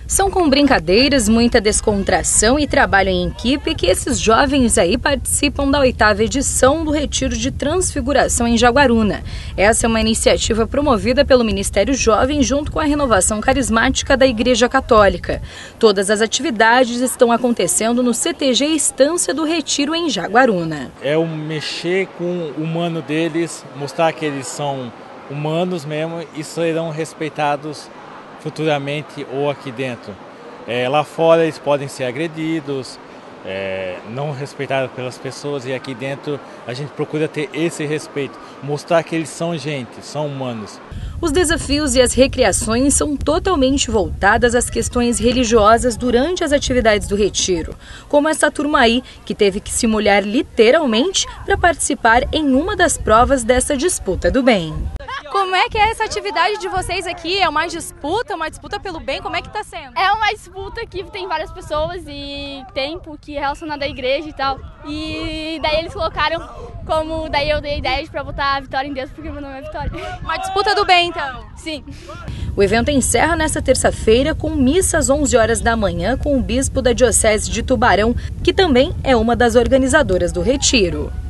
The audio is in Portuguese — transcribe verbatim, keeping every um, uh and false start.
São com brincadeiras, muita descontração e trabalho em equipe que esses jovens aí participam da oitava edição do Retiro de Transfiguração em Jaguaruna. Essa é uma iniciativa promovida pelo Ministério Jovem junto com a Renovação Carismática da Igreja Católica. Todas as atividades estão acontecendo no C T G Estância do Retiro em Jaguaruna. É o mexer com o humano deles, mostrar que eles são humanos mesmo e serão respeitados futuramente ou aqui dentro. É, lá fora eles podem ser agredidos, é, não respeitados pelas pessoas, e aqui dentro a gente procura ter esse respeito, mostrar que eles são gente, são humanos. Os desafios e as recreações são totalmente voltadas às questões religiosas durante as atividades do retiro, como essa turma aí, que teve que se molhar literalmente para participar em uma das provas dessa disputa do bem. Como é que é essa atividade de vocês aqui? É uma disputa, uma disputa pelo bem? Como é que está sendo? É uma disputa que tem várias pessoas e tempo que é relacionado à igreja e tal. E daí eles colocaram como, daí eu dei a ideia para botar a Vitória em Deus, porque meu nome é Vitória. Uma disputa do bem, então? Sim. O evento encerra nesta terça-feira com missa às onze horas da manhã com o bispo da Diocese de Tubarão, que também é uma das organizadoras do retiro.